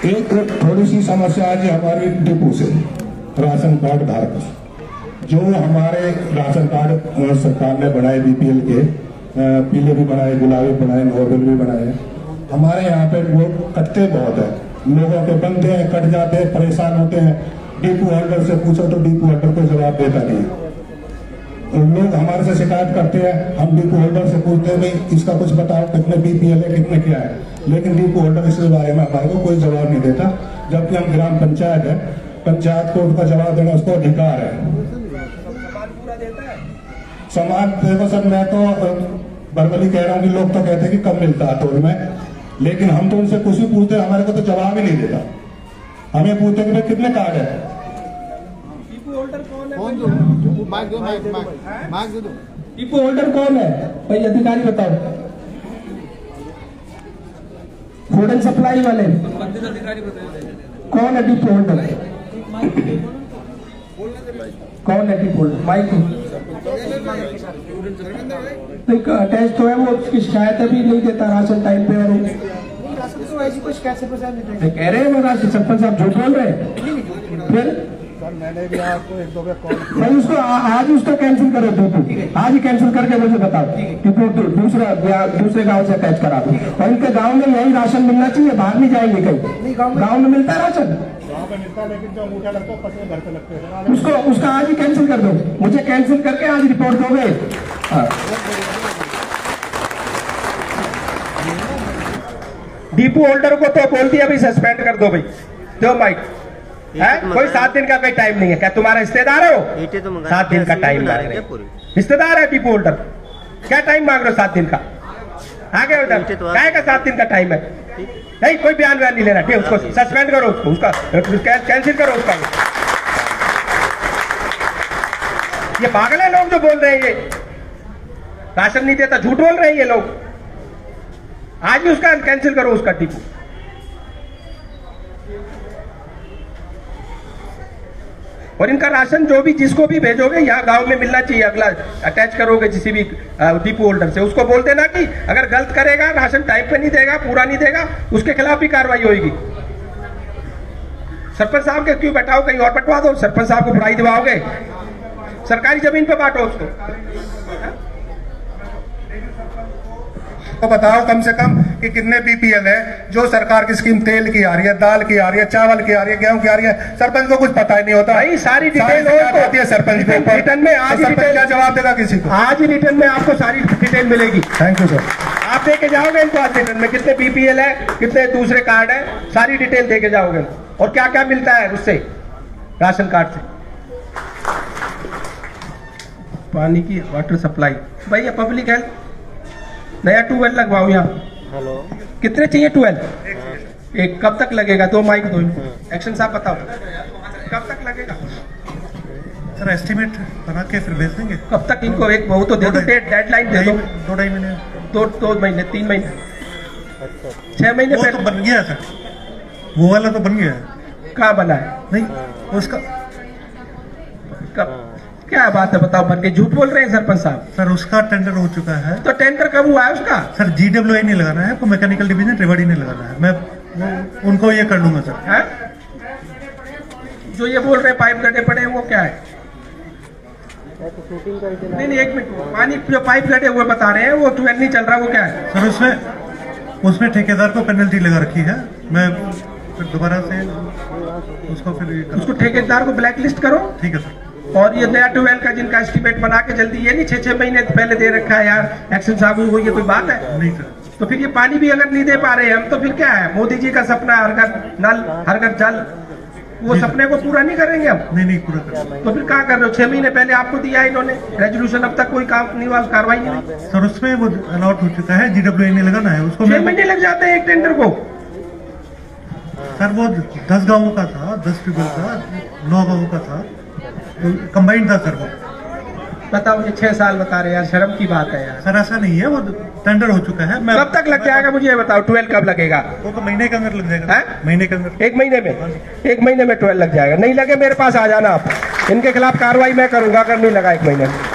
एक थोड़ी सी समस्या आज हमारी डिपो से राशन कार्ड धारक, जो हमारे राशन कार्ड सरकार ने बनाए बीपीएल के, पीले भी बनाए, गुलाबी बनाए, नॉर्मल भी बनाए। हमारे यहाँ पे वो कट्टे बहुत है, लोगों के बनते हैं, कट जाते हैं, परेशान होते हैं। डिपो होल्डर से पूछो तो डिपो होल्डर कोई जवाब देता नहीं। लोग हमारे से शिकायत करते हैं, हम डिपो होल्डर से पूछते हैं भाई इसका कुछ बताओ, कितने बीपीएल है, कितने क्या है, लेकिन डिपो होल्डर इस बारे में हमारे को कोई जवाब नहीं देता। जबकि हम ग्राम पंचायत है, पंचायत को उनका जवाब देना उसको अधिकार है। समाज देखो सर, मैं तो बरबली कह रहा हूँ कि लोग तो कहते हैं कि कम मिलता है तोड़ में, लेकिन हम तो उनसे कुछ भी पूछते हैं, हमारे को तो जवाब ही नहीं देता। हमें पूछते हैं कि भाई कितने कार्ड है। डिपो होल्डर कौन है भाई, अधिकारी बताओ। फूड एंड सप्लाई वाले कौन है डिपो होल्डर? कौन है डिपो होल्डर? माइक अटैच तो है, वो उसकी शिकायत अभी नहीं देता राशन टाइम पे। और कह रहे हैं वो राशन सरपंच साहब झूठ बोल रहे हैं। फिर मैंने भी आपको एक दो बार कॉल भाई उसको आज उसको कैंसिल करो, डिपो आज ही कैंसिल करके मुझे बताओ। डिपो दूसरे गांव से अटैच करा दो, और इनके गांव में यही राशन मिलना चाहिए, बाहर नहीं जाएंगे कहीं। गांव में मिलता है राशन, गाँव में मिलता है, लेकिन जो अंगूठा लगता है पसंद घर पे लगते हैं। उसका आज ही कैंसिल कर दो, मुझे कैंसिल करके आज रिपोर्ट दोगे। डिपो होल्डर को तो बोल दिया भाई सस्पेंड कर दो भाई, दो माइक है। कोई 7 दिन का कोई टाइम नहीं है, क्या तुम्हारा रिश्तेदार हो? 7 दिन का टाइम मांग रहे, रिश्तेदार है डिपो होल्डर, क्या टाइम मांग रहे हो 7 दिन का? आगे उधर क्या का 7 दिन का टाइम है? नहीं, कोई बयान नहीं लेना, ठीक, उसको सस्पेंड करो, उसका कैंसिल करो उसका। ये पागल है लोग जो बोल रहे हैं, ये राशन नहीं देता, झूठ बोल रहे हैं ये लोग। आज भी उसका कैंसिल करो, उसका डिपो। और इनका राशन जो भी जिसको भी भेजोगे यहाँ गांव में मिलना चाहिए। अगला अटैच करोगे किसी भी डिपो होल्डर से, उसको बोल देना कि अगर गलत करेगा, राशन टाइम पे नहीं देगा, पूरा नहीं देगा, उसके खिलाफ भी कार्रवाई होगी। सरपंच साहब के क्यों बैठाओ, कहीं और बंटवा दो। सरपंच साहब को बुराई दिवाओगे, सरकारी जमीन पे बांटो उसको। तो बताओ कम से कम कि कितने बीपीएल है, जो सरकार की स्कीम तेल की आ रही है, दाल की आ रही है, चावल की आ रही है, गेहूं की आ रही है, सरपंच को कुछ पता ही नहीं होता। भाई सारी डिटेल आती है सरपंच के ऊपर। रिटर्न में आज डिटेल क्या जवाब देगा किसी को? आज ही रिटर्न में आपको सारी डिटेल मिलेगी। Thank you sir. आप देके जाओगे इनको आज रिटर्न में, कितने बीपीएल है, कितने दूसरे कार्ड है, सारी डिटेल देके जाओगे, और क्या क्या मिलता है उससे, राशन कार्ड से। पानी की वाटर सप्लाई, भैया पब्लिक हेल्थ नया ट्यूबवेल लगवाओ यहाँ। हेलो, कितने चाहिए ट्यूबवेल? एक। कब तक लगेगा? 2 माइक दो। एक्शन साहब बताओ कब तक लगेगा? सर एस्टिमेट बना के फिर भेज देंगे। कब तक इनको एक वो तो दे दो, डेडलाइन दे दो। 2-2.5 महीने, 2 महीने, 3 महीने, 6 महीने। वो तो बन गया सर, वो वाला तो बन गया है। कहाँ बना है? नहीं, उसका कब, क्या बात है बताओ, बन के झूठ बोल रहे हैं सरपंच साहब। सर उसका टेंडर हो चुका है। तो टेंडर कब हुआ है उसका? सर GWI नहीं लगाना है, आपको मैकेनिकल डिवीजन रेवाड़ी नहीं लगाना है, मैं उनको ये कर लूंगा सर। है जो ये बोल रहे हैं पाइप गड्ढे पड़े हैं, वो क्या है? नहीं, 1 मिनट, पानी जो पाइप गड्ढे हुए बता रहे हैं, वो ट्यूबवेल नहीं चल रहा, वो क्या है? सर उसमें ठेकेदार को पेनल्टी लगा रखी है, मैं फिर दोबारा से उसको ठेकेदार को ब्लैक लिस्ट करो। ठीक है सर। और ये नया ट्यूबवेल का जिनका एस्टीमेट बना के जल्दी, ये नहीं 6-6 महीने पहले दे रखा है यार एक्शन साहब, वो ये कोई बात है? नहीं सर। तो फिर ये पानी भी अगर नहीं दे पा रहे हैं हम, तो फिर क्या है? मोदी जी का सपना हर घर नल हर घर जल, वो सपने को पूरा नहीं करेंगे हम? नहीं पूरा कर। तो फिर क्या कर रहे हो? 6 महीने पहले आपको दिया है इन्होंने रेजोल्यूशन, अब तक कोई काम नहीं हुआ, कार्रवाई नहीं हुई। सर उसमें वो अलॉट हो चुका है, GWI नहीं लगाना है उसको। 6 महीने लग जाते हैं एक टेंडर को। सर वो 10 गाँवों का था, 10 ट्यूबवेल का, 9 गाँवों का था, कंबाइंड था सर वो। बताओ, ये 6 साल बता रहे हैं यार, शर्म की बात है यार। सर ऐसा नहीं है, वो टेंडर हो चुका है। कब तक लग जाएगा मुझे ये बताओ? 12 कब लगेगा? वो तो महीने के अंदर लग जाएगा। महीने के अंदर, 1 महीने में, 1 महीने में 12 लग जाएगा। नहीं लगे मेरे पास आ जाना आप, इनके खिलाफ कार्रवाई मैं करूंगा अगर नहीं लगा 1 महीने में।